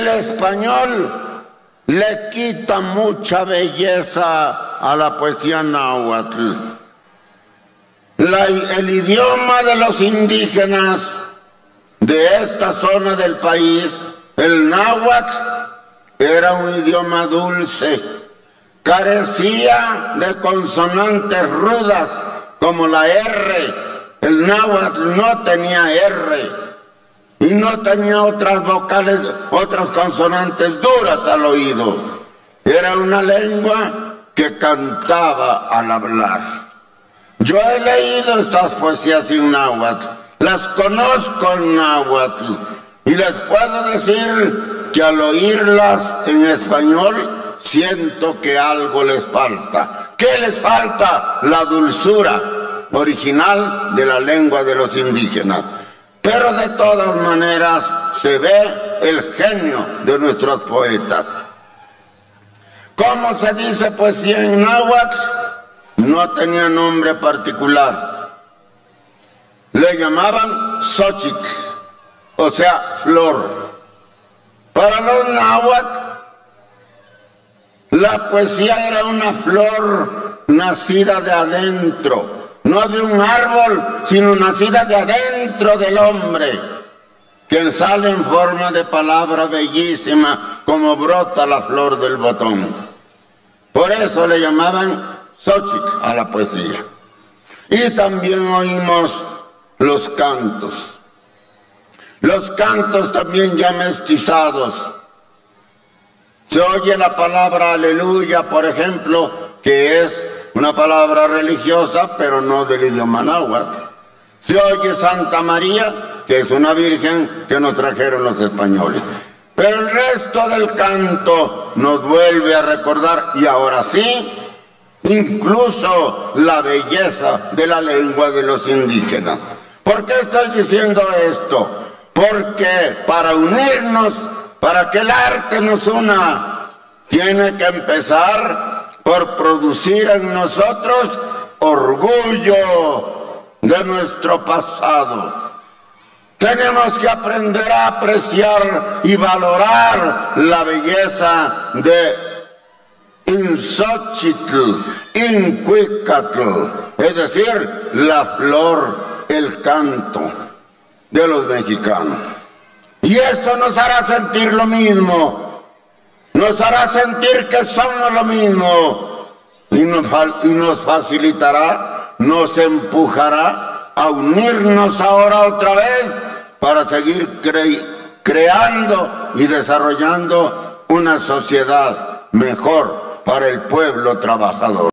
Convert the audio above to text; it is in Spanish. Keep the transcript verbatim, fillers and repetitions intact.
el español le quita mucha belleza a la poesía náhuatl. La, el idioma de los indígenas de esta zona del país, el náhuatl, era un idioma dulce, carecía de consonantes rudas como la R. El náhuatl no tenía R y no tenía otras vocales, otras consonantes duras al oído. Era una lengua que cantaba al hablar. Yo he leído estas poesías en náhuatl, las conozco en náhuatl y les puedo decir que al oírlas en español siento que algo les falta. ¿Qué les falta? La dulzura original de la lengua de los indígenas. Pero de todas maneras se ve el genio de nuestros poetas. ¿Cómo se dice poesía en náhuatl? No tenía nombre particular. Le llamaban xochitl, o sea, flor. Para los náhuatl, la poesía era una flor nacida de adentro, no de un árbol, sino nacida de adentro del hombre, que sale en forma de palabra bellísima, como brota la flor del botón. Por eso le llamaban xochitl a la poesía. Y también oímos los cantos. Los cantos también ya mestizados. Se oye la palabra aleluya, por ejemplo, que es una palabra religiosa, pero no del idioma náhuatl. Se oye Santa María, que es una virgen que nos trajeron los españoles. Pero el resto del canto nos vuelve a recordar, y ahora sí, incluso la belleza de la lengua de los indígenas. ¿Por qué estoy diciendo esto? Porque para unirnos, para que el arte nos una, tiene que empezar por producir en nosotros orgullo de nuestro pasado. Tenemos que aprender a apreciar y valorar la belleza de Inxochitl, Incuicatl, es decir, la flor, el canto de los mexicanos. Y eso nos hará sentir lo mismo, nos hará sentir que somos lo mismo, y nos, y nos facilitará, nos empujará a unirnos ahora otra vez para seguir cre creando y desarrollando una sociedad mejor para el pueblo trabajador.